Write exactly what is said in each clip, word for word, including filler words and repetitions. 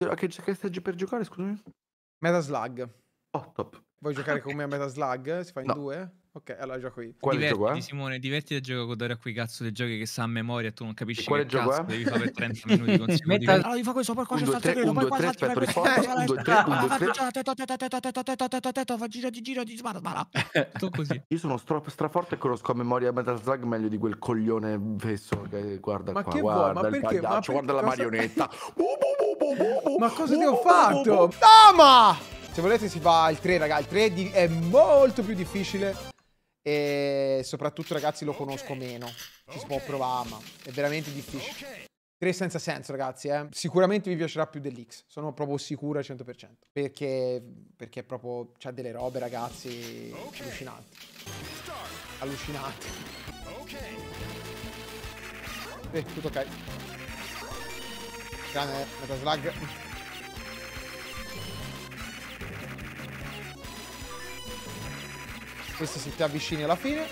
A che che stage per giocare, scusami? Metal Slug. Oh, top. Vuoi Ah, giocare con okay. me a Metal Slug? Si fa in No. due? Okay, allora gioco io. Quale gioco Divertiti è? Simone, divertiti a giocare con Dario a quei cazzo dei giochi che sa a memoria e tu non E capisci che quale gioco cazzo è? devi fa' per trenta minuti consecutivi. Metal Allora devi fa' questo, poi qua un, ci sta due, il tre, segreto, un, poi due, qua tre, salti, fai aspetta, questo, poi risposta. vai a un, due, destra, tre, un, poi due, vai tre. faccia teta teta teta teta teta teta teta fa gira, gira, ti spara, spara. Tutto così. Io sono stro straforte e conosco a memoria Metal Slug meglio di quel coglione fesso che guarda Ma qua, che vuoi? Ma guarda il perché? Ma pagliaccio, per guarda la cosa marionetta. Bu, bu, bu, bu, bu, Ma bu, cosa ti bu, ho bu, fatto? bu, bu. Toma! Se volete si fa il tre, raga. Il tre di è molto più difficile. E soprattutto, ragazzi, lo conosco meno. Ci si può provare, ma è veramente difficile. tre senza senso, ragazzi, eh. Sicuramente vi piacerà più dell'X. Sono proprio sicuro al cento per cento. Perché, perché proprio c'ha delle robe, ragazzi, allucinanti. Allucinanti. Eh, tutto ok. Grande Metal Slug. Questo si ti avvicini alla fine.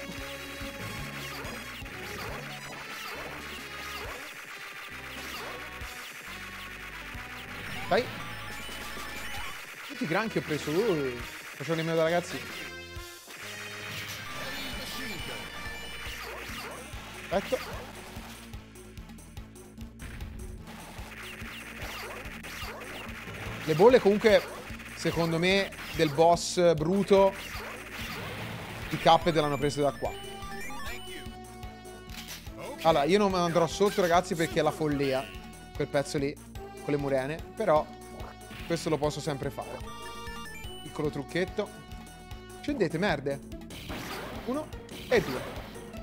Dai. Tutti i granchi ho preso. Uh, facciamo nemmeno da ragazzi. Perfetto. Le bolle comunque, secondo me, del boss bruto, i Cuphead l'hanno preso da qua. Allora, io non andrò sotto, ragazzi, perché è la follia. Quel pezzo lì, con le murene. Però, questo lo posso sempre fare. Piccolo trucchetto. Scendete, merde. Uno e due.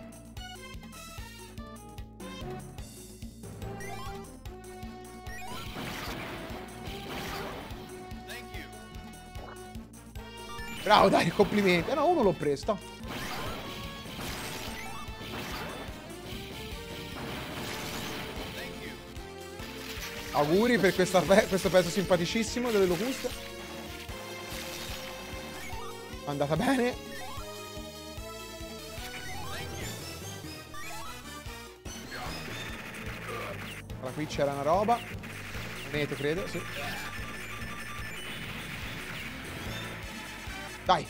Bravo, dai, complimenti. Eh no, uno l'ho preso. Auguri per questa, questo pezzo simpaticissimo delle locuste. È andata bene. Allora, qui c'era una roba. Monete, credo, sì. Dai.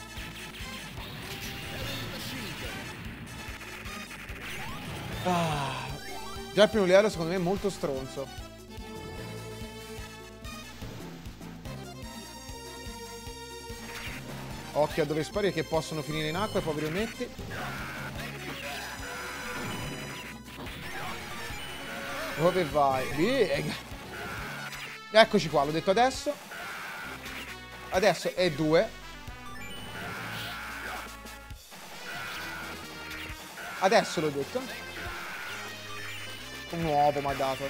Ah. Già il primo livello secondo me è molto stronzo. Occhio a dove spari che possono finire in acqua i poveri ometti. Dove vai? Biega. Eccoci qua, l'ho detto adesso. Adesso è due. Adesso l'ho detto. Un uovo mi ha dato.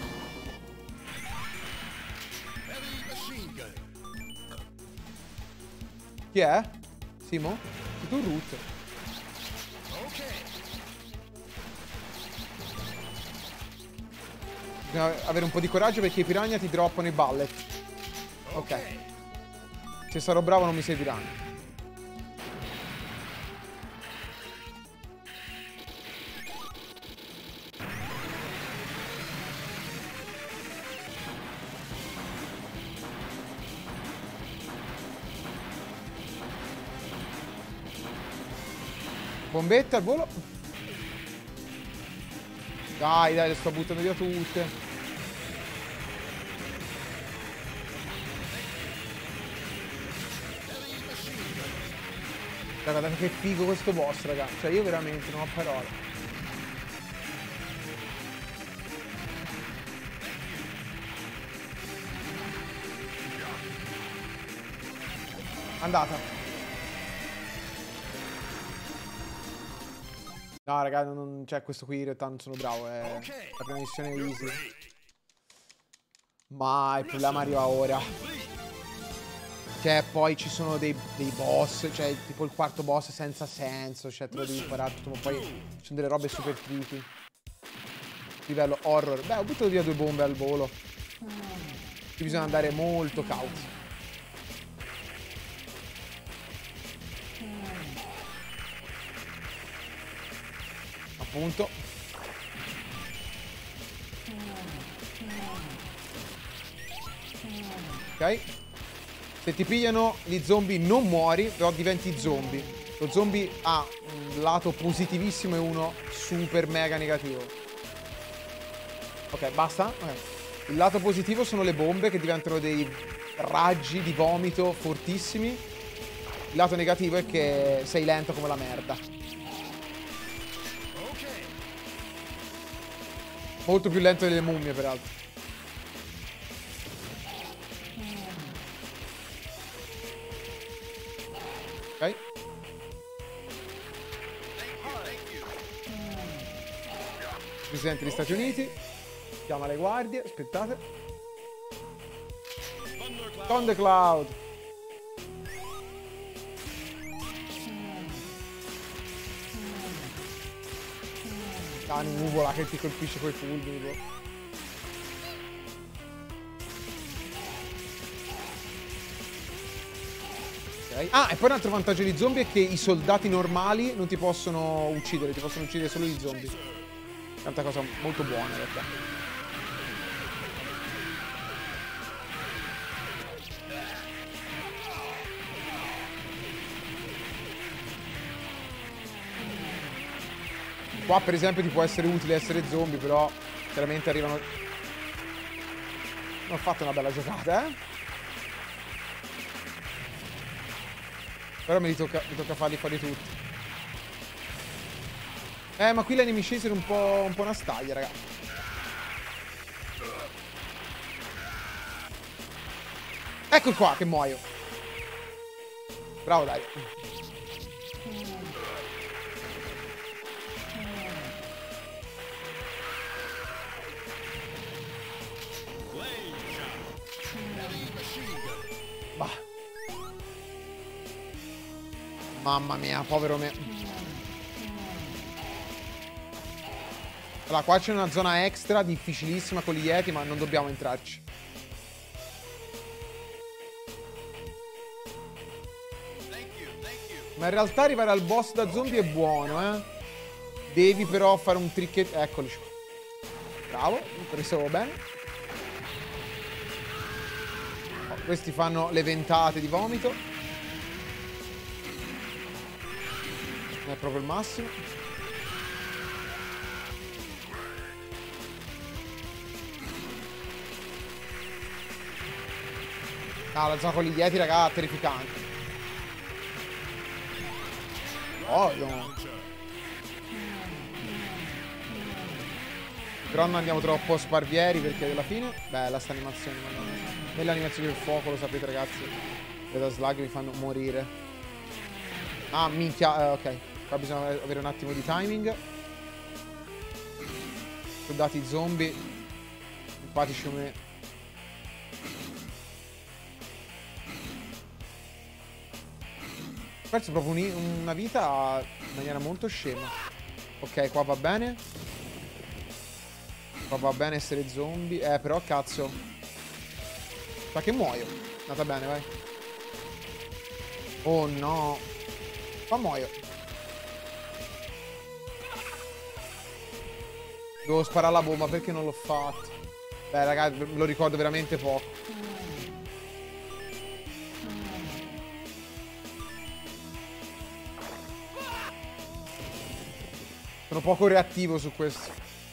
Chi è? Simo? Sei tu Root. Bisogna avere un po' di coraggio perché i piranha ti droppano i bullet. Ok. Se sarò bravo non mi serviranno. Bombette al volo. Dai, dai, le sto buttando via tutte. Raga, guardate che figo questo boss, raga. Cioè, io veramente non ho parole. Andata. No, raga, non, cioè, questo qui in realtà non sono bravo, è la prima missione easy. Ma il problema arriva ora. Cioè, poi ci sono dei, dei boss, cioè, tipo il quarto boss senza senso, cioè, te lo devi imparare tutto, ma poi ci sono delle robe super tricky. Livello horror. Beh, ho buttato via due bombe al volo. Qui bisogna andare molto cauti. Appunto. Ok? Se ti pigliano gli zombie non muori, però diventi zombie. Lo zombie ha un lato positivissimo e uno super mega negativo. Ok, basta? Okay. Il lato positivo sono le bombe che diventano dei raggi di vomito fortissimi. Il lato negativo è che sei lento come la merda. Molto più lento delle mummie, peraltro. Ok. Presidente degli Stati Uniti. Chiama le guardie. Aspettate. Thundercloud. La nuvola che ti colpisce coi fulmini. Okay. Ah, e poi un altro vantaggio di zombie è che i soldati normali non ti possono uccidere, ti possono uccidere solo gli zombie. Tanta cosa molto buona in realtà. Qua per esempio ti può essere utile essere zombie, però chiaramente arrivano... Non ho fatto una bella giocata, eh? Però mi tocca, mi tocca farli fare tutti. Eh, ma qui le nemici sono un po', un po' una staglia, raga. Ecco qua che muoio. Bravo, dai. Bah. Mamma mia, povero me. Allora, qua c'è una zona extra difficilissima con gli Yeti, ma non dobbiamo entrarci. Ma in realtà arrivare al boss da zombie è buono, eh. Devi però fare un trick. Eccoli. Bravo, preso bene. Oh, questi fanno le ventate di vomito. Non è proprio il massimo. Ah, la zona con gli Yeti, raga, terrificante. Oh, no. Però non andiamo troppo sparvieri perché alla fine... Bella sta animazione, madonna. Bella animazione del fuoco, lo sapete ragazzi. Le da slug mi fanno morire. Ah, minchia, eh, ok. Qua bisogna avere un attimo di timing. Soldati zombie. Simpatici come... Perso proprio un, una vita in maniera molto scema. Ok, qua va bene. Qua va bene essere zombie. Eh, però cazzo. Sa che muoio. Andata bene, vai. Oh no. Qua muoio. Devo sparare la bomba, perché non l'ho fatto? Beh, ragazzi, me lo ricordo veramente poco. Sono poco reattivo su questo.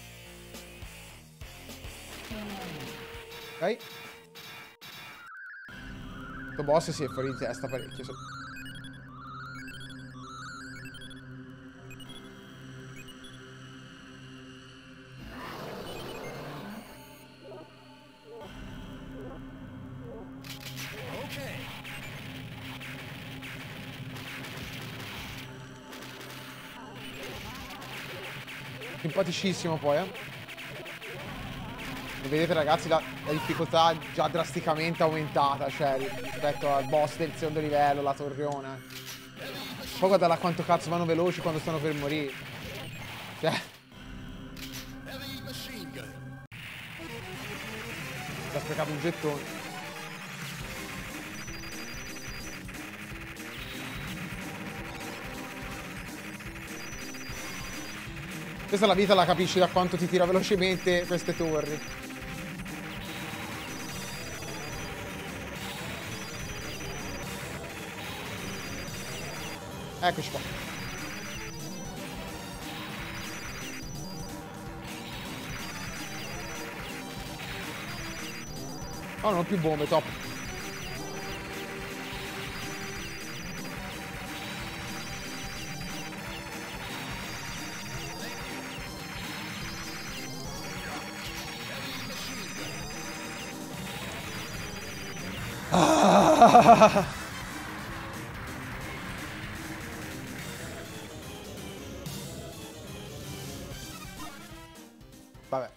Ok. Questo boss si è fuori di testa parecchio. Simpaticissimo poi, eh. E vedete ragazzi la, la difficoltà è già drasticamente aumentata, cioè rispetto al boss del secondo livello, la torriona. Poi guarda là quanto cazzo vanno veloci quando stanno per morire. Cioè. Si è sprecato un gettone. Questa la vita la capisci da quanto ti tira velocemente queste torri. Eccoci qua. Oh, non ho più bombe, top. Ah! Vabbè.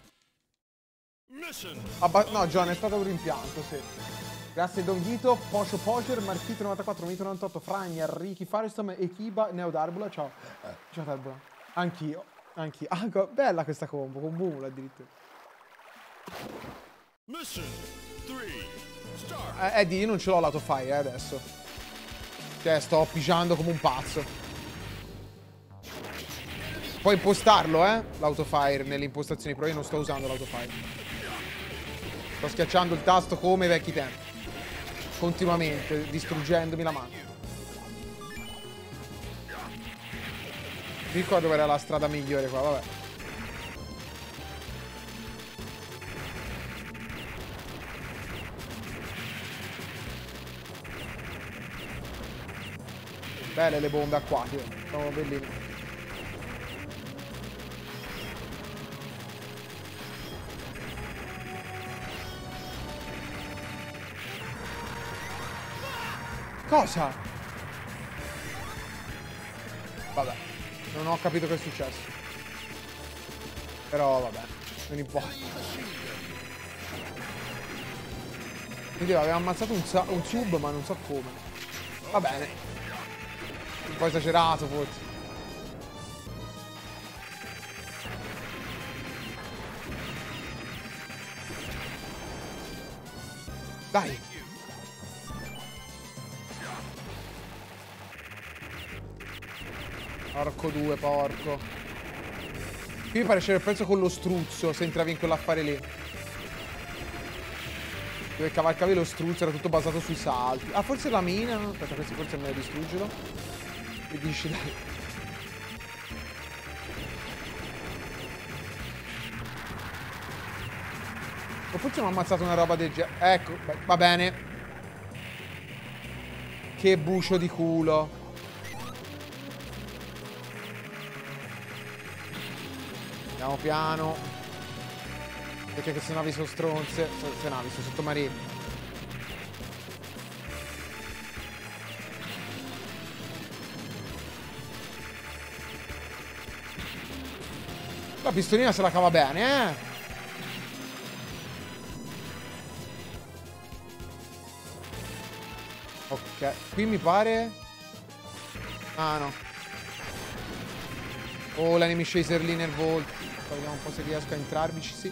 Abba no, John, è stato un rimpianto, sì. Grazie Don Ghito, Pocio Poger, Marchito novantaquattro, Mito novantotto, Fragna, Ricky Firestorm, Ekiba, Neo Darbula, ciao. Ciao Darbula. Anch'io, anch'io. Ah, bella questa combo, con Boom addirittura. Eh, Eddie, io non ce l'ho l'autofire eh, adesso. Cioè, sto pigiando come un pazzo. Puoi impostarlo, eh, l'autofire nelle impostazioni, però io non sto usando l'autofire. Sto schiacciando il tasto come ai vecchi tempi. Continuamente, distruggendomi la mano. Mi ricordo dove era la strada migliore qua, vabbè. Belle le bombe acquatiche, sono belline. Cosa? Vabbè, non ho capito che è successo. Però vabbè, non importa. Quindi aveva ammazzato un, un sub, ma non so come. Va bene. Un po' esagerato forse. Dai. Porco due, porco. Qui mi pare c'era il prezzo con lo struzzo se entravi in quell'affare lì. Dove cavalcavi lo struzzo, era tutto basato sui salti. Ah, forse la mina. Aspetta, questo forse è meglio distruggerlo. E dici dai. O forse mi ha ammazzato una roba del genere. Ecco, va bene. Che bucio di culo. Andiamo piano. Perché queste navi sono stronze. Queste navi sono sottomarini. La pistolina se la cava bene, eh. Ok, qui mi pare. Ah no. Oh, l'enemy chaser lì nel volto. Vediamo un po' se riesco a entrarvici, sì.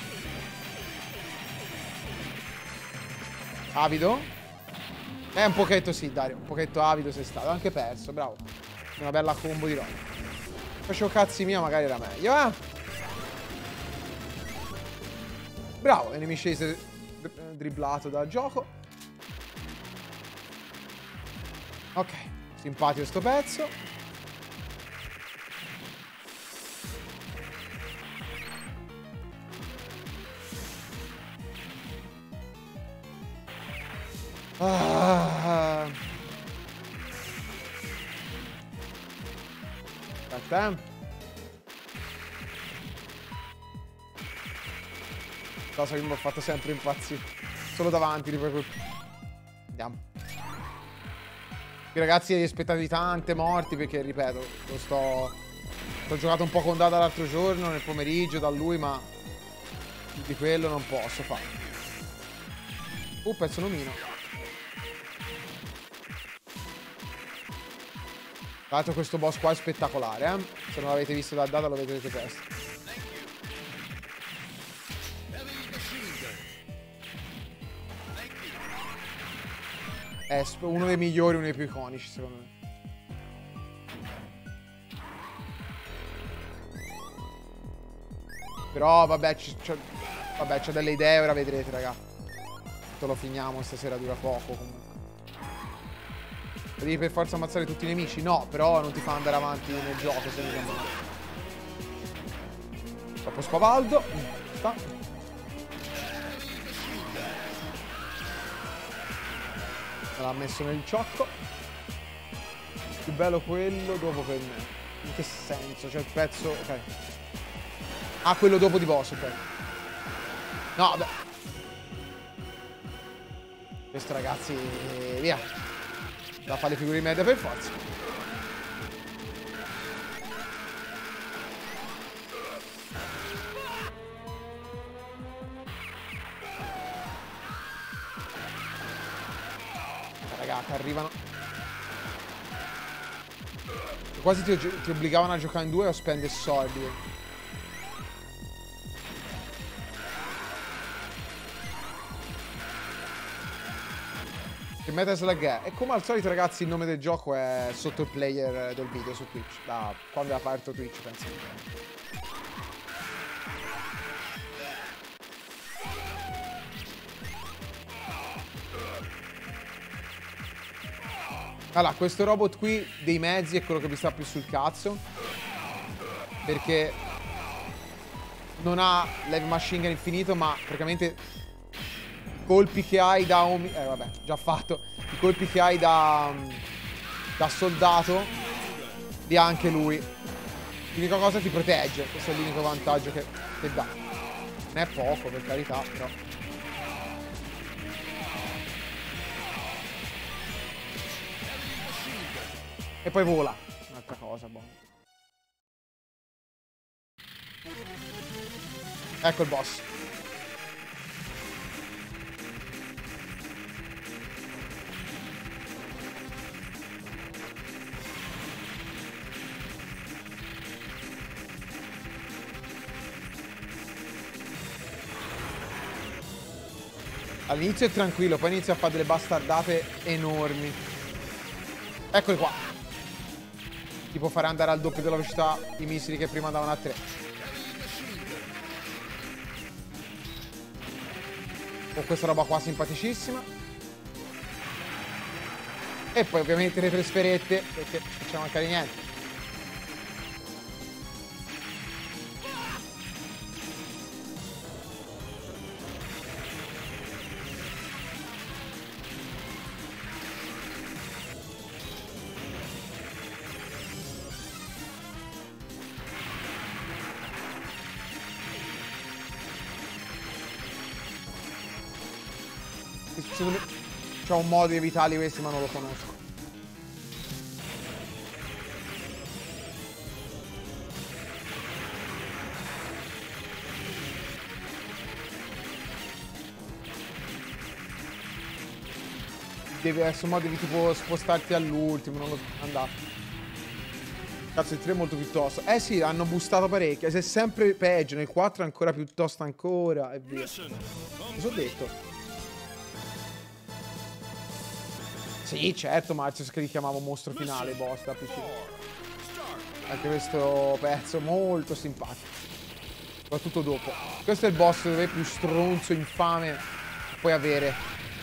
Avido? Eh, un pochetto sì, Dario. Un pochetto avido sei stato. Anche perso, bravo. Una bella combo di roba. Facevo cazzi mia, magari era meglio, eh? Bravo, enemy chaser dribblato da gioco. Ok, simpatico sto pezzo. Ah. Aspetta. Cosa che mi ha fatto sempre impazzire. Solo davanti, ripeto. Andiamo. Qui ragazzi, aspettatevi tante morti perché, ripeto, lo sto... Ho giocato un po' con Dada l'altro giorno, nel pomeriggio, da lui, ma... Di quello non posso fare. Uh, pezzo nomino. Tra l'altro questo boss qua è spettacolare, eh? Se non l'avete visto da Dada lo vedrete presto. È uno dei migliori, uno dei più iconici, secondo me. Però vabbè, c'ho delle idee, ora vedrete, raga. Lo finiamo stasera, dura poco comunque. Devi per forza ammazzare tutti i nemici? No, però non ti fa andare avanti nel gioco se mi male. Troppo spavaldo. Sta. Me l'ha messo nel ciocco. Più bello quello dopo per me. In che senso? Cioè il pezzo... Ok. Ah, quello dopo di boss, ok. No, vabbè. Questo ragazzi... Via. Da fare le figure di media per forza. Ragazzi, arrivano. Quasi ti, ti obbligavano a giocare in due o a spendere soldi. Che Metaslag è? E come al solito ragazzi il nome del gioco è sotto il player del video su Twitch. Da quando è aperto Twitch penso. Allora, questo robot qui dei mezzi è quello che mi sta più sul cazzo. Perché non ha l'heavy machine gun infinito, ma praticamente i colpi che hai da... Eh vabbè, già fatto. I colpi che hai da... da soldato li ha anche lui. L'unica cosa ti protegge. Questo è l'unico vantaggio che, che dà. Non è poco, per carità, però... E poi vola. Un'altra cosa, boh. Ecco il boss. All'inizio è tranquillo, poi inizia a fare delle bastardate enormi. Eccoli qua. Ti può fare andare al doppio della velocità i missili che prima andavano a tre. Ho questa roba qua simpaticissima. E poi ovviamente le tre sferette, perché non c'è mancare niente. Secondo me c'è un modo di evitarli questi, ma non lo conosco. Deve essere un modo di tipo spostarti all'ultimo, non lo andare. Cazzo, il tre è molto più tosto. Eh sì, hanno boostato parecchio. Se è sempre peggio, nel quattro è ancora più tosto ancora, e via. Cosa ho detto? Sì, certo, Marzio, che li chiamavo mostro finale, boss da P C. Anche questo pezzo molto simpatico. Soprattutto dopo. Questo è il boss dove è più stronzo, infame che puoi avere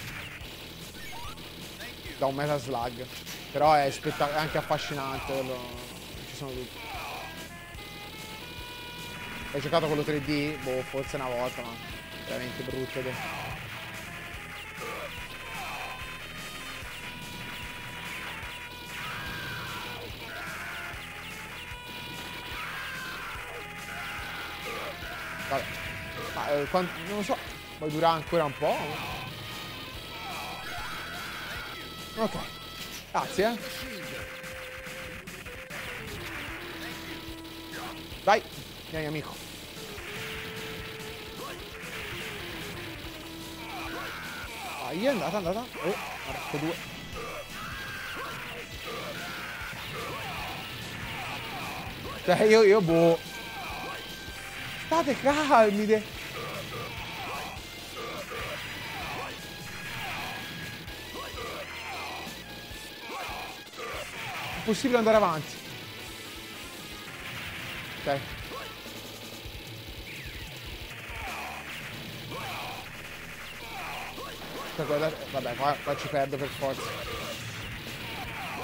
da un Metaslag. Però è, è anche affascinante. Quello... Ci sono tutti. Hai giocato quello tre D? Boh, forse una volta, ma veramente brutto. Ed è... Vabbè. Ma, eh, quanto, non lo so, poi dura ancora un po'. Ok, grazie. Eh. Dai, vieni amico. Dai, è andata, è andata. Oh, guarda, due. Cioè, io, io, boh. State calmi. De... È possibile andare avanti. Ok. Vabbè, qua, qua ci perdo per forza.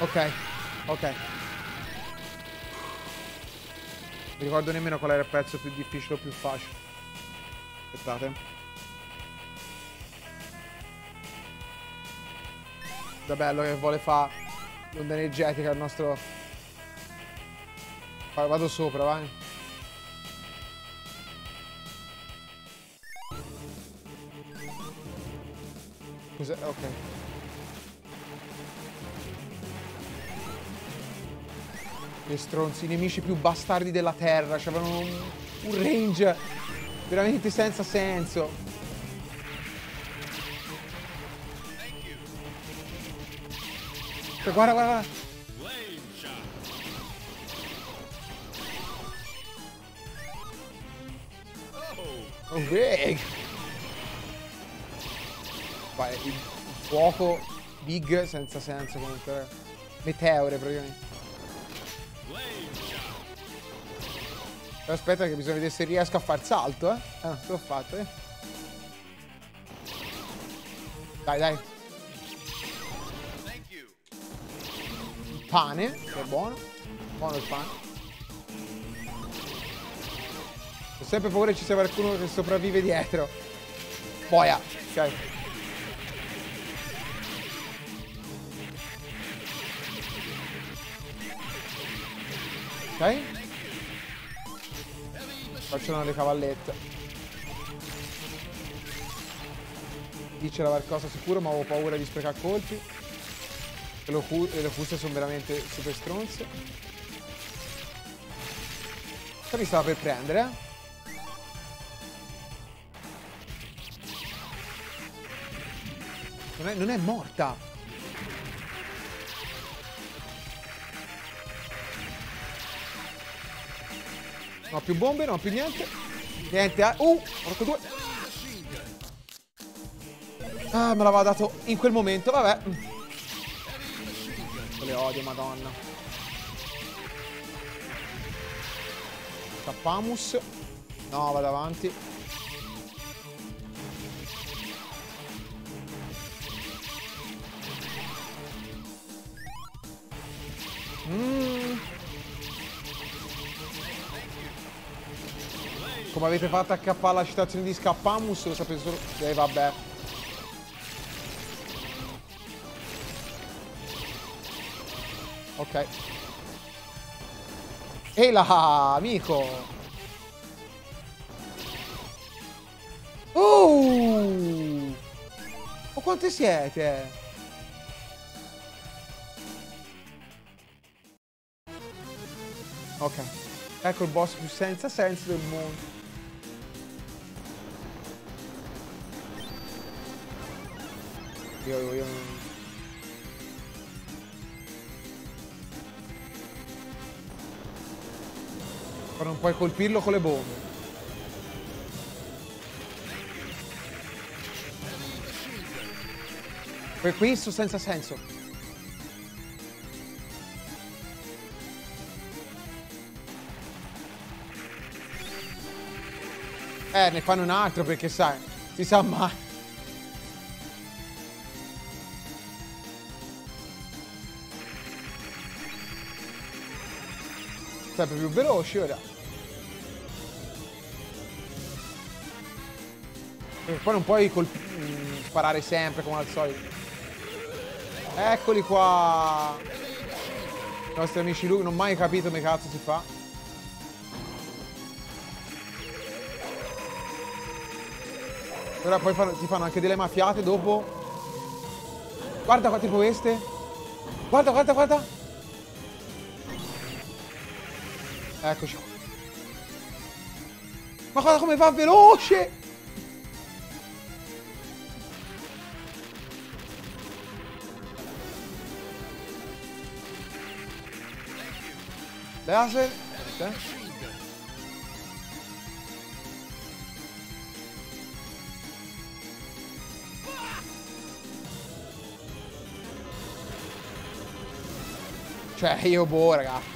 Ok, ok. Non mi ricordo nemmeno qual era il pezzo più difficile o più facile. Aspettate. Da bello che vuole fare l'onda energetica al nostro... Vado sopra, vai. Cos'è? Ok. Che stronzi, i nemici più bastardi della terra. C'avevano un, un range veramente senza senso. Guarda, guarda, guarda. Oh, big. Vai, il fuoco big senza senso comunque. Meteore praticamente. Però aspetta che bisogna vedere se riesco a far salto, eh. Ah, l'ho fatto, eh. Dai, dai. Il pane, che è buono. Buono il pane. Ho sempre paura che ci sia qualcuno che sopravvive dietro. Boia. Ok. Ok. Facciano le cavallette. Lì c'era qualcosa sicuro, ma avevo paura di sprecare colpi. E le fuste sono veramente super stronze. Qua mi stava per prendere, eh. Non è, non è morta. Non ho più bombe, non ho più niente. Niente, eh. Uh, porco due. Ah, me l'aveva dato in quel momento, vabbè. Le odio, madonna. Tappamus. No, vado avanti. Mm. Come avete fatto a accappare la citazione di Scappamus? Lo sapete solo... Eh, vabbè. Ok. E là, amico. Uh! Ma quante siete? Ok. Ecco il boss più senza senso del mondo. Io, io, io non... Ma non puoi colpirlo con le bombe. Per questo senza senso. Eh, ne fanno un altro perché sai, si sa mai. Sempre più veloci ora. Perché poi non puoi colp- sparare sempre come al solito. Eccoli qua. I nostri amici lui, non ho mai capito come cazzo si fa. Ora poi fanno, ti fanno anche delle mafiate dopo. Guarda qua tipo queste. Guarda, guarda, guarda. Eccoci qua. Ma guarda come va veloce! Laser. Okay. Cioè, io boh, raga.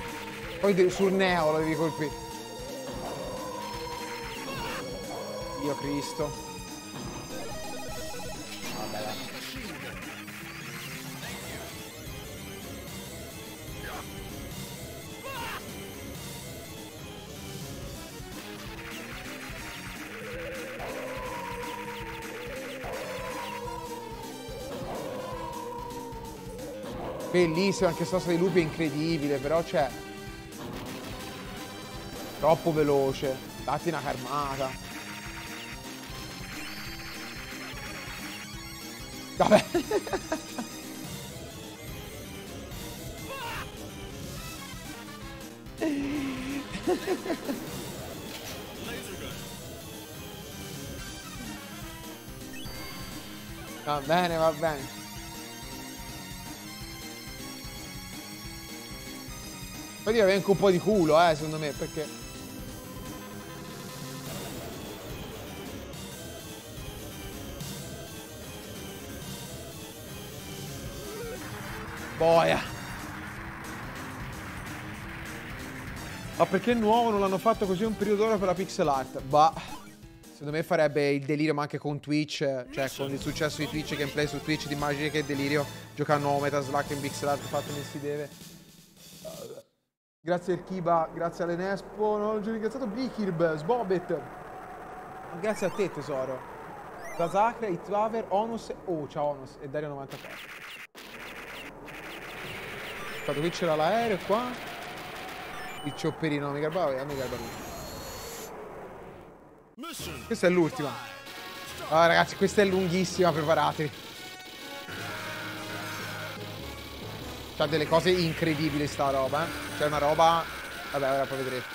Poi sul Neo lo devi colpire. Dio Cristo. Vabbè, dai. Bellissimo, anche Sosta dei Lupi è incredibile, però c'è... Troppo veloce. Datti una carmata. Vabbè. Va bene, va bene. Poi deve avere anche un po' di culo, eh, secondo me, perché... Boia. Ma perché nuovo non l'hanno fatto così un periodo d'ora per la pixel art? Bah, secondo me farebbe il delirio, ma anche con Twitch, cioè con il successo di Twitch, gameplay su Twitch, di immagini che è delirio, giocare a nuovo Metal Slug in pixel art fatto come si deve. Grazie al Kiba, grazie all'Enespo, non ho già ringraziato Bikirb, Sbobet. Grazie a te tesoro. Zasacra, Hitlaver, Onus, oh ciao Onus e Dario novantaquattro. Guarda, qui c'era l'aereo qua. Il chopperino, mi garbava, mi garba lui. Questa è l'ultima. Allora ragazzi, questa è lunghissima, preparatevi. C'ha delle cose incredibili sta roba, eh. C'è una roba... Vabbè, ora poi vedrete.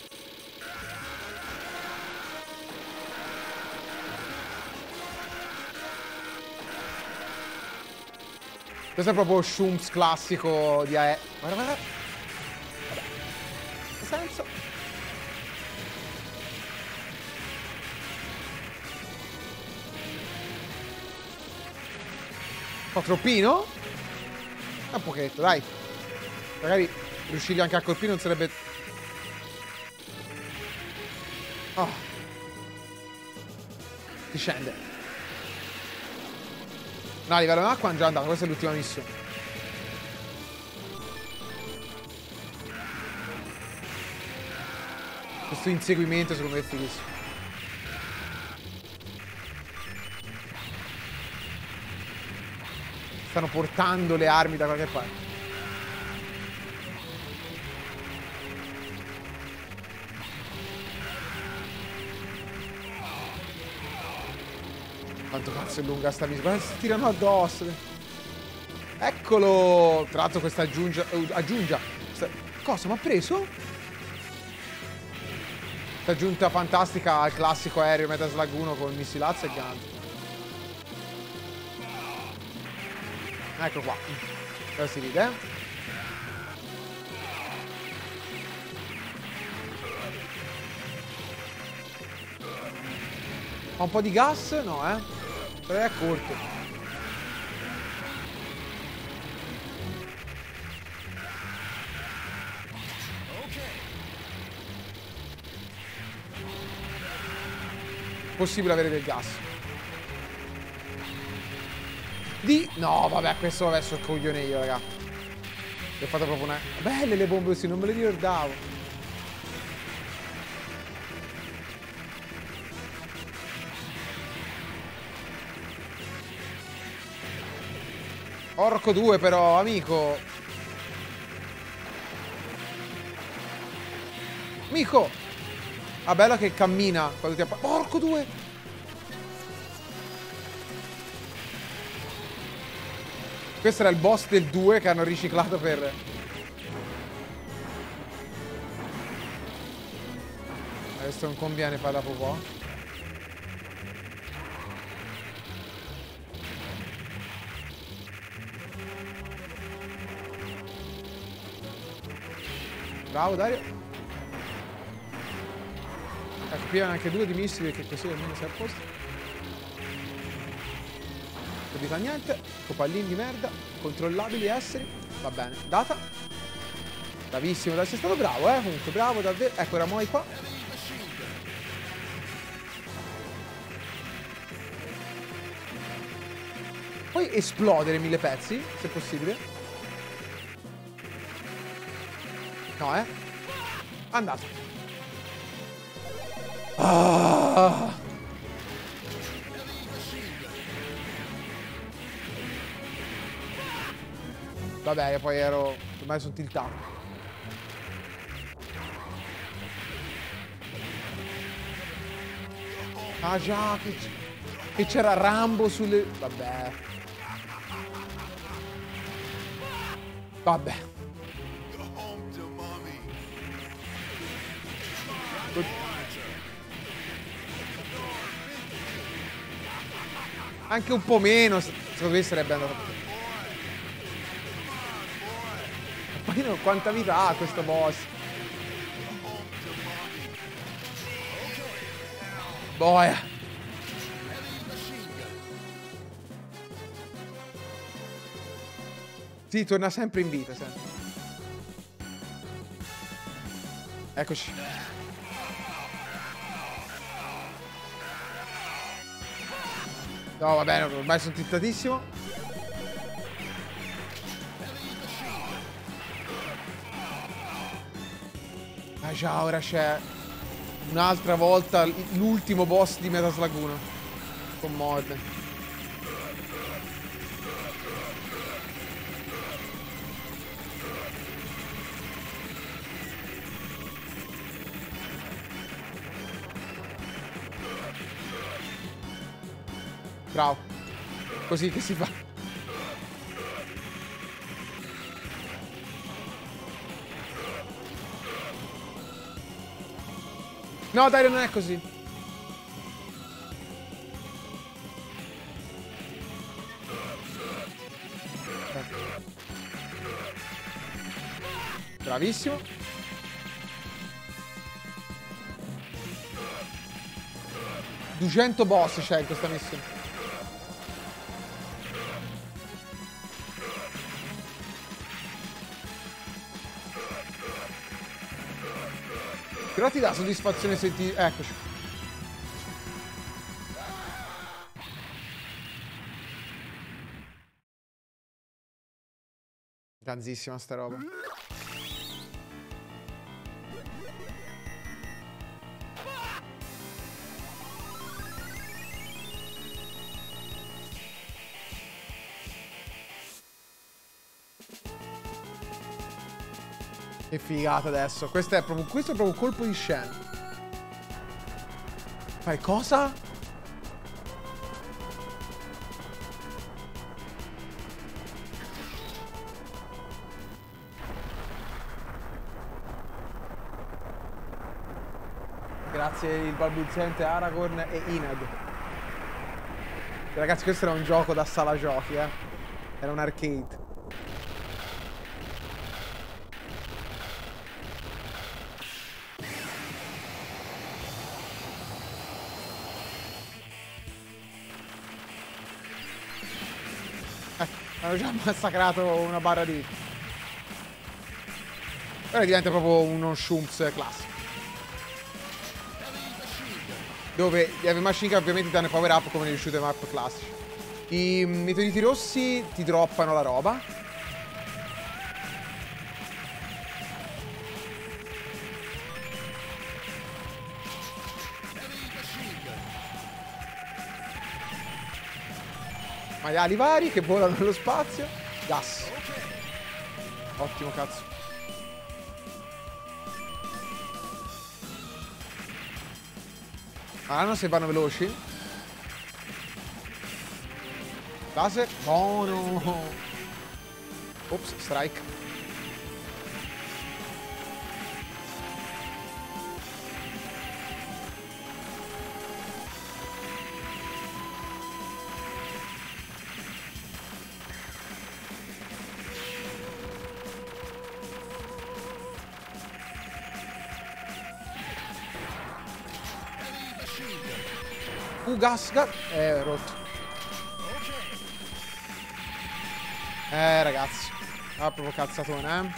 Questo è proprio Shumps classico di A E. Guarda, guarda. Vabbè. Che senso? Un po' troppino? Un pochetto, dai. Magari riuscirgli anche a colpire non sarebbe... Oh. Si scende. No, a livello di acqua è già andato. Questa è l'ultima missione. Questo inseguimento secondo me è fighissimo. Stanno portando le armi da qualche parte. Quanto cazzo è lunga sta missione? Guarda, si tirano addosso. Eccolo. Tra l'altro questa aggiungia... Aggiungia. Questa... Cosa? Mi ha preso? Questa aggiunta fantastica al classico aereo Metal Slug uno con missilazzo e ganzo. Ecco qua. Ora si ride, eh? Ha un po' di gas? No, eh? Però è corto. Possibile avere del gas. Di... No, vabbè, questo vabbè, sono coglione io, raga. Ho fatto proprio una... Belle le bombe così, non me le ricordavo. Orco due però, amico. Amico. Ah, bello che cammina quando ti appa... Orco due. Questo era il boss del due che hanno riciclato per... Questo non conviene fare la popò. Bravo Dario. Ecco, pigliano anche due di missili perché così almeno sei a posto. Non vi fa niente. Copallini di merda. Controllabili esseri. Va bene. Data. Bravissimo. Sei stato bravo, eh. Comunque bravo davvero. Ecco, Ramoi qua. Puoi esplodere mille pezzi, se possibile. No, eh. Andato. Ah. Vabbè, io poi ero... ormai sono tiltato. Ah già, che... che c'era Rambo sulle... Vabbè. Vabbè. Anche un po' meno, secondo me sarebbe andato. Ma io non quanta vita ha questo boss? Boia. Sì, torna sempre in vita, sempre. Eccoci. No, va bene, ormai sono tiltatissimo. Ah già, ora c'è un'altra volta l'ultimo boss di Metal Slug uno. Con mod. Bravo. Così che si fa. No, dai, non è così. Bravissimo. duecento boss c'è in questa missione. Però ti dà soddisfazione se ti... Eccoci. Ganzissima sta roba. Che figata adesso. Questo è proprio, questo è proprio un colpo di scena. Fai cosa? Grazie il balbuziente Aragorn e Inad. Ragazzi, questo era un gioco da sala giochi, eh. Era un arcade. Hanno già massacrato una barra di... Ora diventa proprio uno Shumps classico. Dove gli heavy machine gun ovviamente danno power up come negli shoot 'em up classici. I meteoriti rossi ti droppano la roba. Maiali vari che volano nello spazio. Gas. Ottimo cazzo. Ah, non se vanno veloci. Laser. Buono. Ops, strike. Uh, gas, gas. Eh, rotto. Eh, ragazzi. Ah, proprio cazzatone, eh.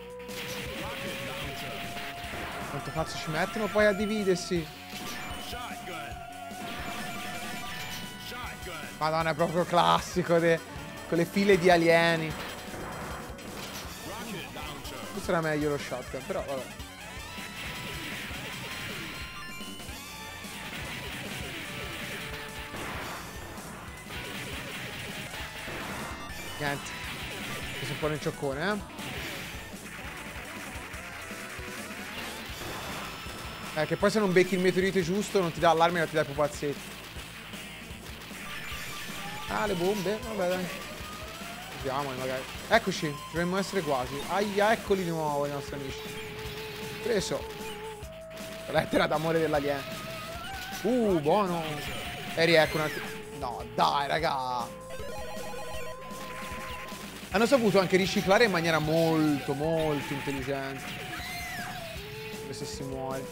Quanto cazzo ci mettono poi a dividersi? Madonna, è proprio classico de... con le file di alieni. Questo era meglio lo shotgun, però vabbè. Niente. Questo è un po' nel cioccone, eh. Eh, che poi se non becchi il meteorite giusto non ti dà allarme, ma ti dà i pupazzetti. Ah, le bombe? Vabbè, dai. Vediamole magari. Eccoci, dovremmo essere quasi. Aia, eccoli di nuovo i nostri amici. Preso. La lettera d'amore dell'alieno. Uh, buono. E riecco un altro. No, dai, raga. Hanno saputo anche riciclare in maniera molto, molto intelligente. Come se si muore.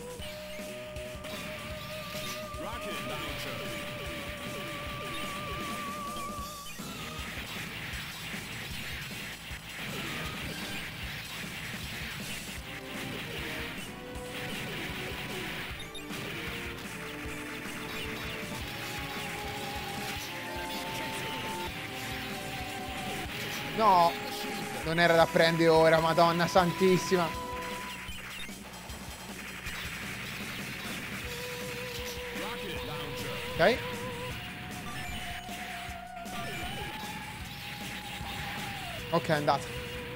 No, non era da prendere ora, madonna santissima. Ok. Ok, è andata.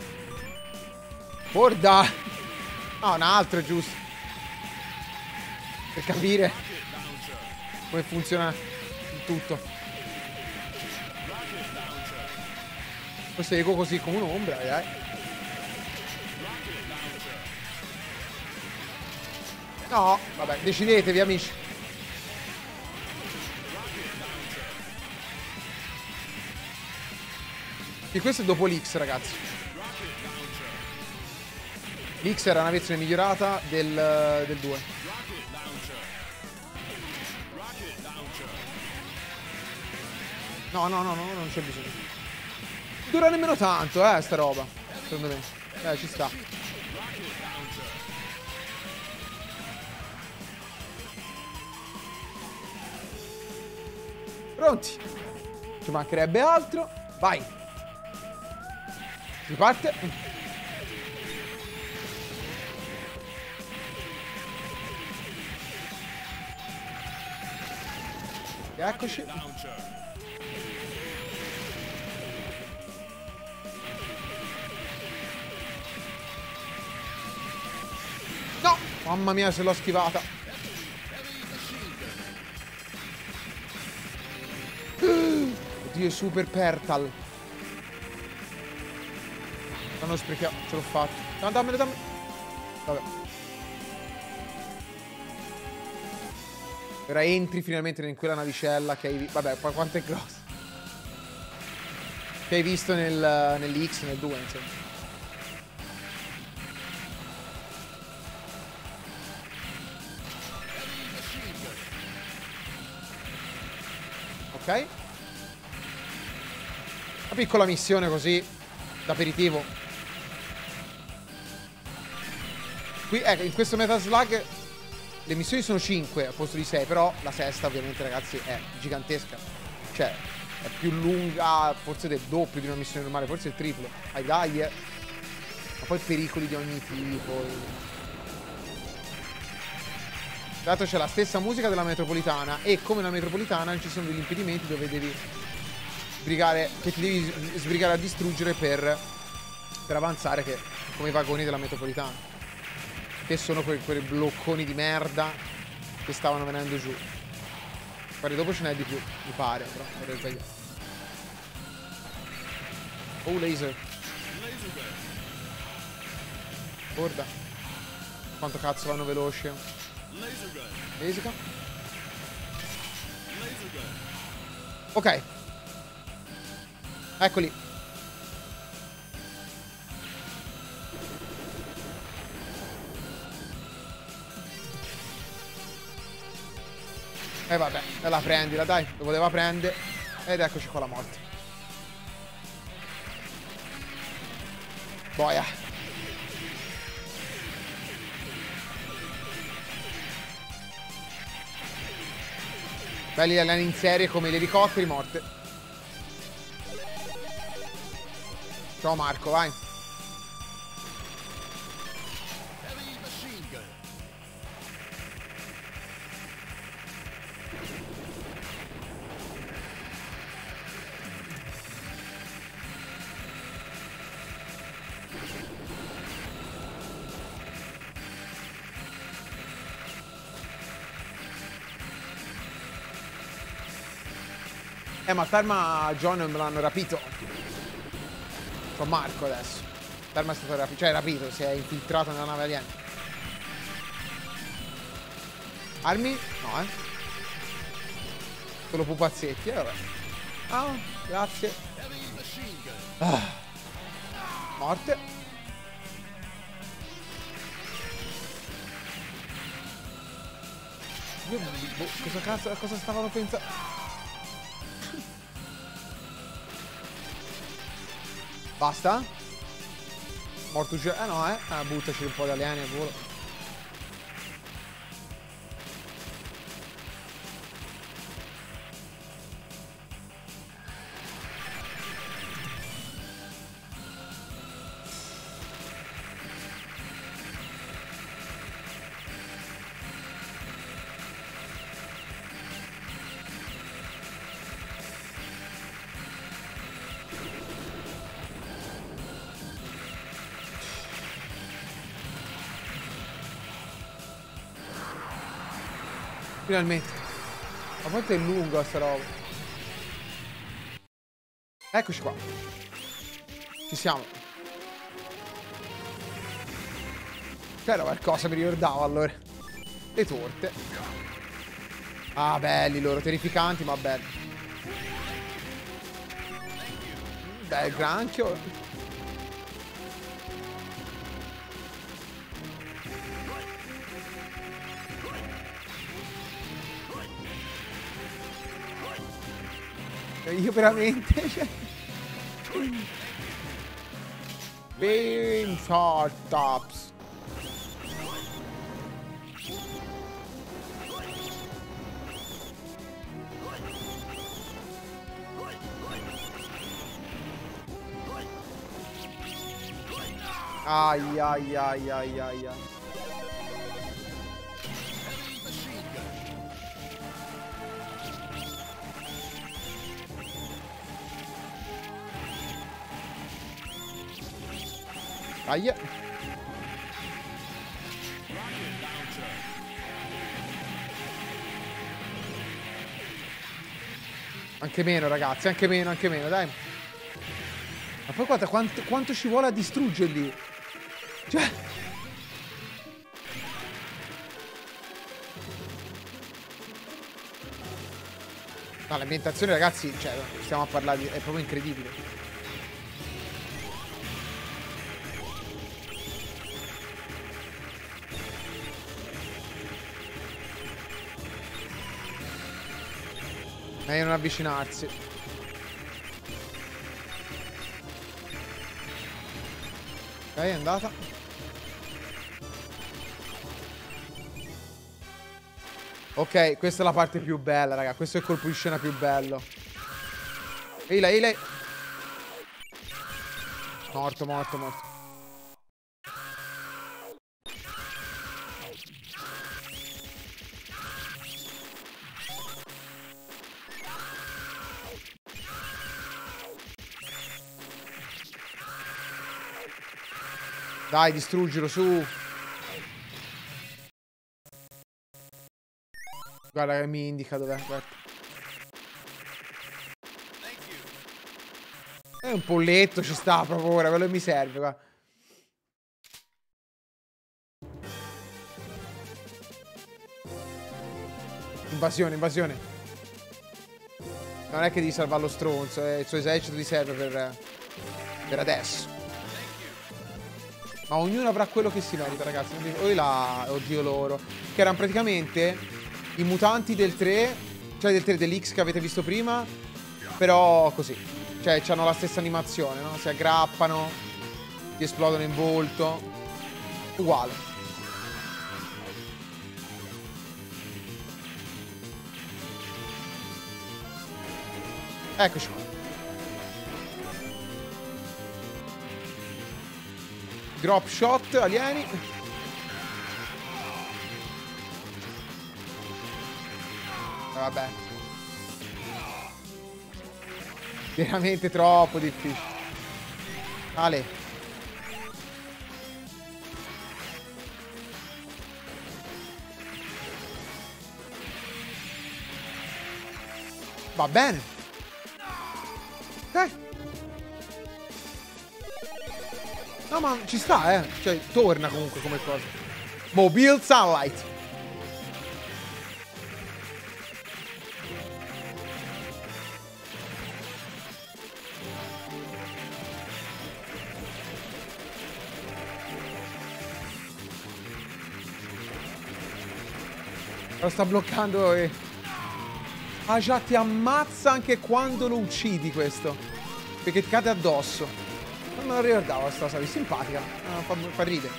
Borda. No, un altro, giusto. Per capire come funziona il tutto. Seguo così come un'ombra, dai. No, vabbè, decidetevi, amici. E questo è dopo l'X, ragazzi. L'X era una versione migliorata del, del due. No, no, no, no, non c'è bisogno. Dura nemmeno tanto, eh, sta roba. Secondo me. Eh, ci sta. Pronti. Ci mancherebbe altro. Vai. Si parte. Eccoci. No! Mamma mia, se l'ho schivata. Oddio, super Pertal. Non lo sprechiamo, ce l'ho fatto. No, dammelo, dammelo. Vabbè. Ora entri finalmente in quella navicella che hai visto. Vabbè, poi quanto è grossa. Che hai visto nel, nell'X, nel due, insomma. Ok. Una piccola missione così, d'aperitivo. Qui, ecco, in questo Metal Slug le missioni sono cinque al posto di sei, però la sesta ovviamente, ragazzi, è gigantesca. Cioè, è più lunga, forse del doppio di una missione normale, forse il triplo. Ai dai, eh. Ma poi pericoli di ogni tipo. Tra l'altro c'è la stessa musica della metropolitana e come la metropolitana ci sono degli impedimenti dove devi sbrigare, che ti devi sbrigare a distruggere per, per avanzare, che come i vagoni della metropolitana, che sono quei, quei blocconi di merda che stavano venendo giù. Guarda, dopo ce n'è di più, mi pare, però vorrei sbagliare. Oh, laser. Guarda quanto cazzo vanno veloci. Laser. Ok. Eccoli. E eh vabbè, e la prendila, dai. Lo voleva prendere. Ed eccoci qua la morte. Boia. Belli alieni in serie come gli elicotteri, morte. Ciao Marco, vai. Eh, ma Ferma John me l'hanno rapito. C'ho Marco adesso. Ferma è stato rapito. Cioè, rapito, si è infiltrato nella nave aliena. Armi? No, eh. Solo pupazzetti, eh, vabbè. Ah, grazie. Ah. Morte. Io, boh, cosa cazzo, cosa stavano pensando? Basta? Morto già. Eh no, eh. Ah, buttaci un po' di alieni al volo. Finalmente. Ma quanto è lunga sta roba? Eccoci qua. Ci siamo. C'era qualcosa, mi ricordavo allora. Le torte. Ah, belli loro, terrificanti, ma belli. Bel granchio. Io veramente, cioè... Beam short tops. Ai ai ai ai ai ai. Dai. Anche meno, ragazzi, anche meno, anche meno, dai. Ma poi guarda quanto, quanto ci vuole a distruggerli. Cioè... No, l'ambientazione, ragazzi, cioè, stiamo a parlare di... è proprio incredibile. Meglio non avvicinarsi. Ok, è andata. Ok, questa è la parte più bella, raga. Questo è il colpo di scena più bello. Ehi lei, ehi lei. Morto, morto, morto. Dai, distruggilo, su. Guarda che mi indica dov'è. È un polletto, ci sta proprio ora, quello che mi serve, guarda. Invasione, invasione. Non è che devi salvare lo stronzo, eh. Il suo esercito ti serve per, per adesso. Ma ognuno avrà quello che si merita, ragazzi. Oi là, oddio loro. Che erano praticamente i mutanti del tre, cioè del tre dell'X che avete visto prima, però così. Cioè, hanno la stessa animazione, no? Si aggrappano, ti esplodono in volto. Uguale. Eccoci qua. Drop shot, alieni. Vabbè. Veramente troppo difficile. Ale. Va bene. Dai. No, ma ci sta, eh. Cioè, torna comunque come cosa. Mobile Sunlight. Lo sta bloccando e... Ah già, ti ammazza anche quando lo uccidi questo. Perché ti cade addosso. Non me lo ricordavo questa cosa, simpatica. Ah, fa, fa ridere.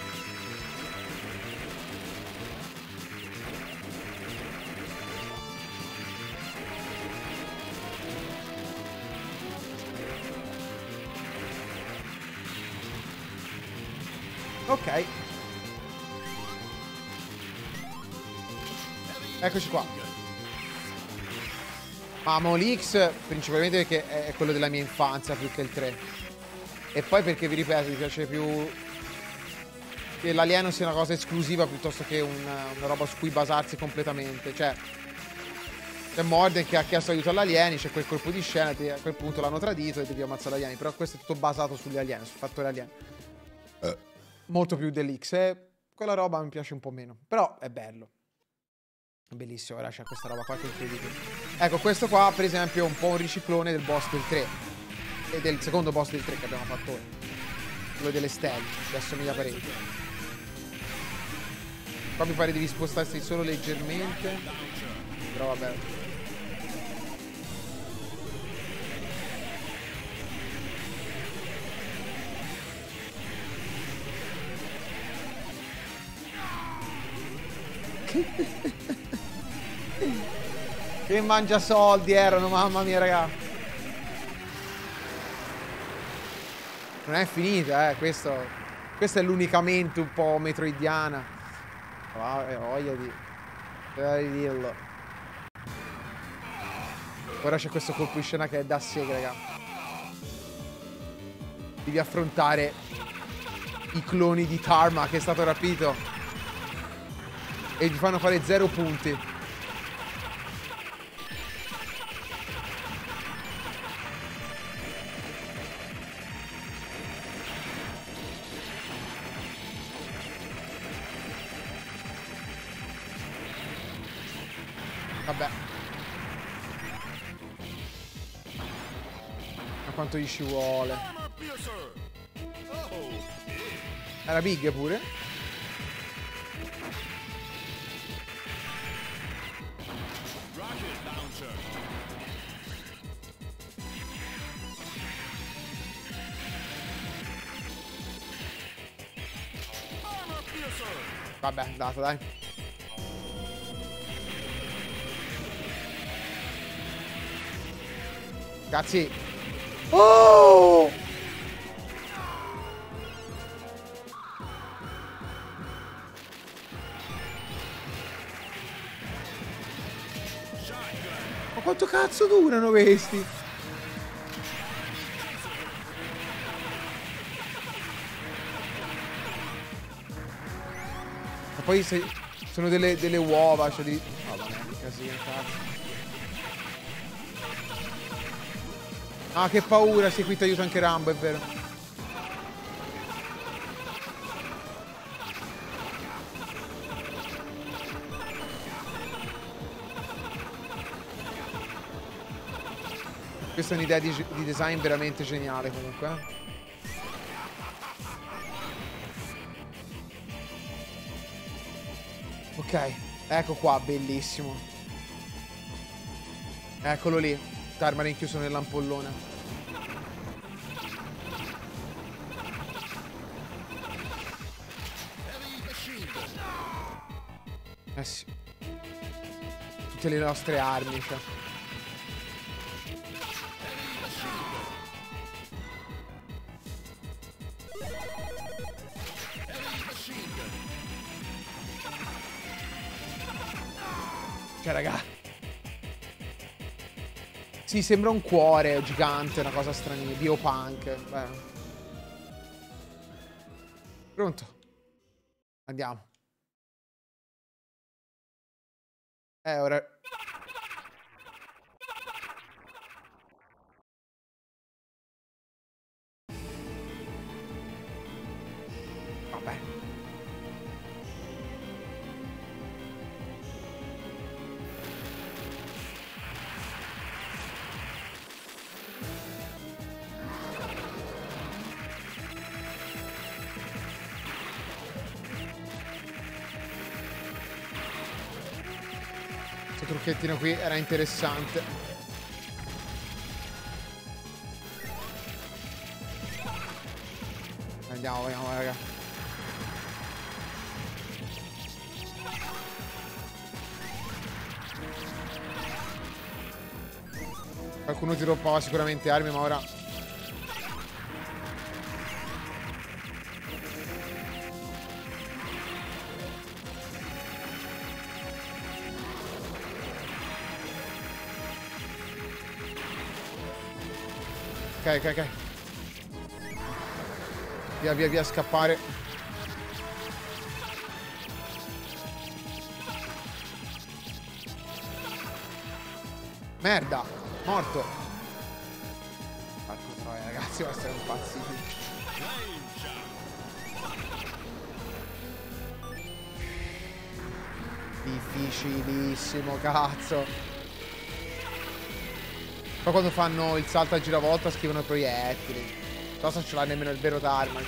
Ok. Eccoci qua. Amo l'X principalmente perché è quello della mia infanzia più che il tre. E poi perché, vi ripeto, mi piace più che l'alieno sia una cosa esclusiva piuttosto che una, una roba su cui basarsi completamente. Cioè, c'è Morden che ha chiesto aiuto agli alieni, c'è quel colpo di scena, a quel punto l'hanno tradito e devi ammazzare gli alieni. Però questo è tutto basato sugli alieni, sul fattore alieno. Eh. Molto più dell'X. E quella roba mi piace un po' meno. Però è bello. Bellissimo, ora c'è questa roba qua che è incredibile. Ecco, questo qua per esempio è un po' un riciclone del boss del tre. E del secondo boss del tre che abbiamo fatto ora. Quello delle stelle, che assomiglia parecchio. Qua mi pare devi spostarsi solo leggermente. Però vabbè. Che mangia soldi erano, mamma mia, raga. Non è finita, eh, questo. Questo è l'unicamente un po' metroidiana. Ah, voglia di... Voglia di dirlo. Ora c'è questo colpo di scena che è da sé, raga. Devi affrontare i cloni di Tarma che è stato rapito. E gli fanno fare zero punti. Vabbè. Ma quanto gli ci vuole? Era big pure. Vabbè, dato, dai. Cazzi. Oh! Ma quanto cazzo durano questi? Ma poi se... sono delle, delle uova, cioè di... Oh, vabbè, che casino, cazzo. Ah, che paura, sì, qui ti aiuta anche Rambo, è vero. Questa è un'idea di, di design veramente geniale, comunque. Ok, ecco qua, bellissimo. Eccolo lì. Tarma rinchiuso nell'ampollone. Eh sì. Tutte le nostre armi, cioè. Cioè, raga. Sì, sembra un cuore gigante, una cosa strana. Biopunk. Beh. Pronto? Andiamo. Eh, ora... Vabbè. Questo trucchettino qui era interessante. Andiamo, andiamo, raga. Qualcuno ti rompava sicuramente armi, ma ora... Ok, ok, ok. Via, via, via, scappare. Merda, morto. Porco troia, ragazzi, ma siamo impazziti. Difficilissimo, cazzo. Poi quando fanno il salto a giravolta scrivono proiettili. Non so se ce l'ha nemmeno il vero Dharma.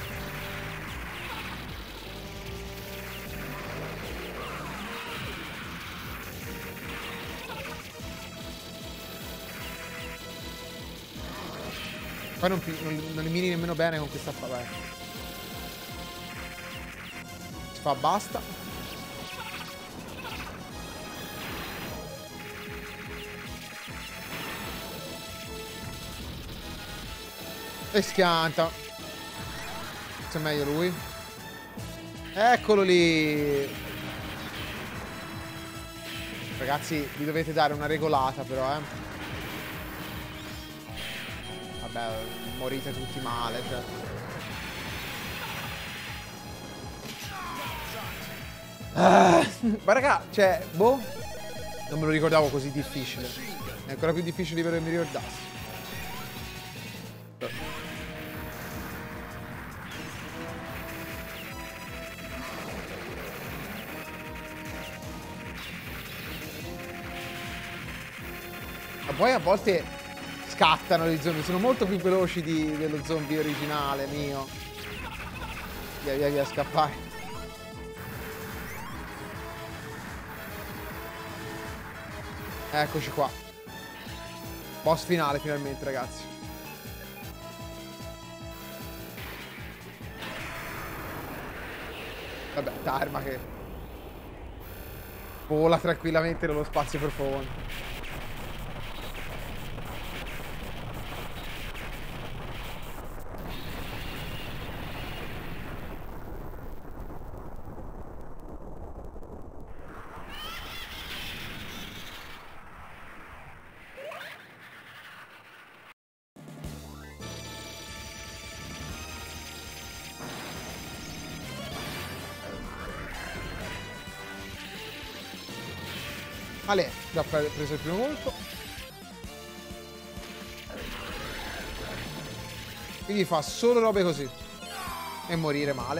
Poi non, non, non li miri nemmeno bene con questa fa. Si fa basta. E schianta. C'è meglio lui. Eccolo lì. Ragazzi, vi dovete dare una regolata però, eh. Vabbè, morite tutti male, cioè. Ah, ma raga, cioè, boh. Non me lo ricordavo così difficile. È ancora più difficile di quello che mi ricordassi. Ma poi a volte scattano gli zombie, sono molto più veloci di, dello zombie originale mio. Via, via, via, scappare. Eccoci qua. Boss finale finalmente, ragazzi. Vabbè, Dharma che vola tranquillamente nello spazio profondo. Ale, già preso il primo colpo. Quindi fa solo robe così. E morire male.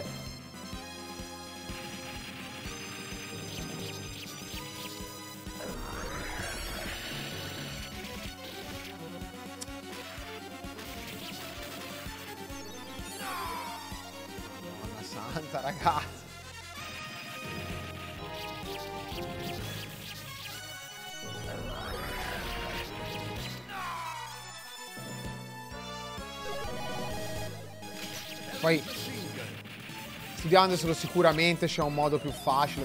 Madonna santa, ragazzi. Poi studiandoselo sicuramente c'è un modo più facile.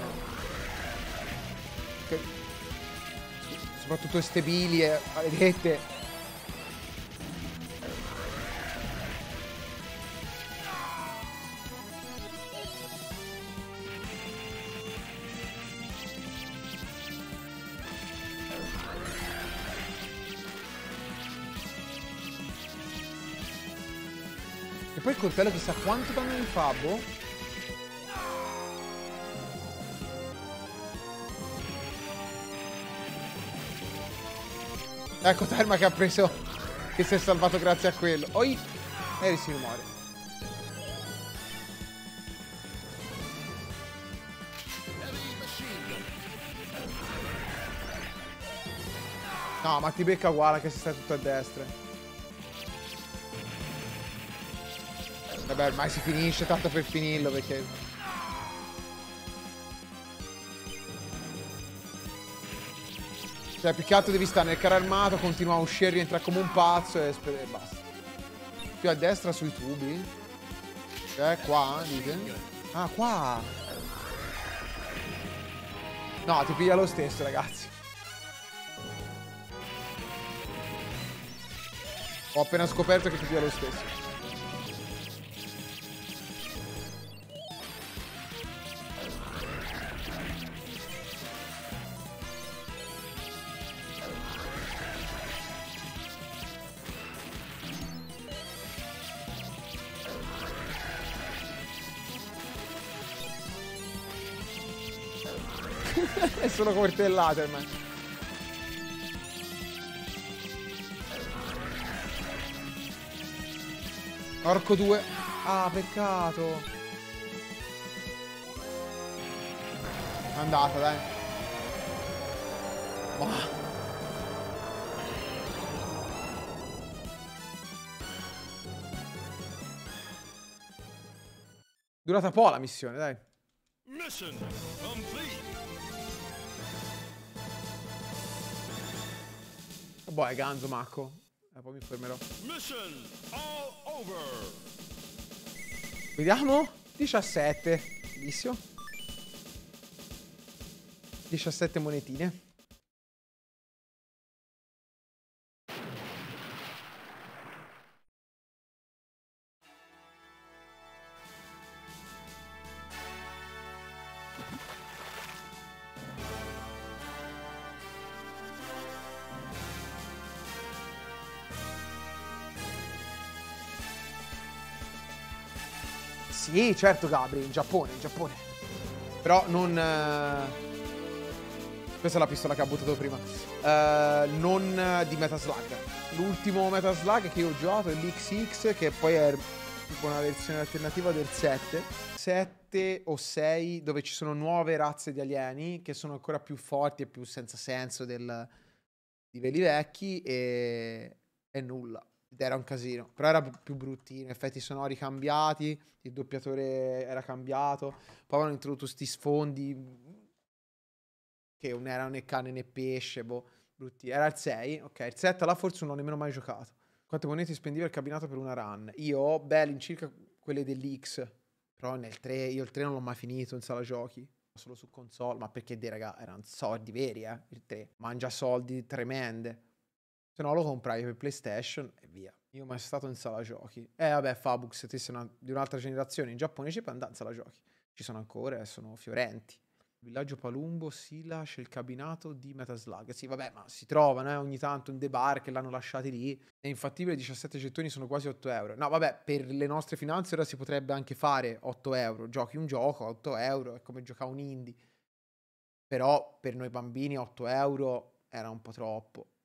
Che, soprattutto ste bilie maledette. E poi il coltello chissà quanto danno mi fa, boh. Ecco Terma che ha preso, che si è salvato grazie a quello. Oi! E si muore. No, ma ti becca uguale che si sta tutto a destra. Vabbè, ormai si finisce, tanto per finirlo, perché... Cioè, più che altro devi stare nel carro armato, continua a uscire, rientra come un pazzo e, e basta. Più a destra sui tubi. Cioè, qua, dite? Ah, qua! No, ti piglia lo stesso, ragazzi. Ho appena scoperto che ti piglia lo stesso. È solo coltellate ormai. Orco due. Ah, peccato. È andata, dai. Oh. Durata un po' la missione, dai. Mission complete. Boh, è ganzo, Macco. E poi mi fermerò. Mission all over. Vediamo. diciassette. Bellissimo. diciassette monetine. Sì, certo, Gabri, in Giappone, in Giappone. Però non... Eh... Questa è la pistola che ha buttato prima. Uh, non di Metaslug. L'ultimo Metaslug che io ho giocato è l'X X, che poi è tipo una versione alternativa del sette. sette o sei, dove ci sono nuove razze di alieni, che sono ancora più forti e più senza senso del... di quelli vecchi, e... e nulla. Ed era un casino, però era più bruttino, effetti sonori cambiati, il doppiatore era cambiato, poi avevano introdotto sti sfondi che non erano né cane né pesce, boh, brutti. Era il sei, ok, il sette là forse non l'ho nemmeno mai giocato. Quante monete spendiva il cabinato per una run? Io ho, beh, all'incirca quelle dell'X, però nel tre, io il tre non l'ho mai finito in sala giochi, solo su console, ma perché dei raga, erano soldi veri, eh, il tre, mangia soldi tremende. Se no lo comprai per PlayStation e via. Io mai stato in sala giochi. Eh vabbè, Fabux, te sei una, di un'altra generazione. In Giappone ci puoi andare in sala giochi. Ci sono ancora e sono fiorenti. Villaggio Palumbo, Sila, c'è il cabinato di Metaslug. Sì, vabbè, ma si trovano eh, ogni tanto in dei bar che l'hanno lasciati lì. È infattibile, diciassette gettoni sono quasi otto euro. No, vabbè, per le nostre finanze ora si potrebbe anche fare otto euro. Giochi un gioco, otto euro, è come giocare un indie. Però per noi bambini otto euro era un po' troppo.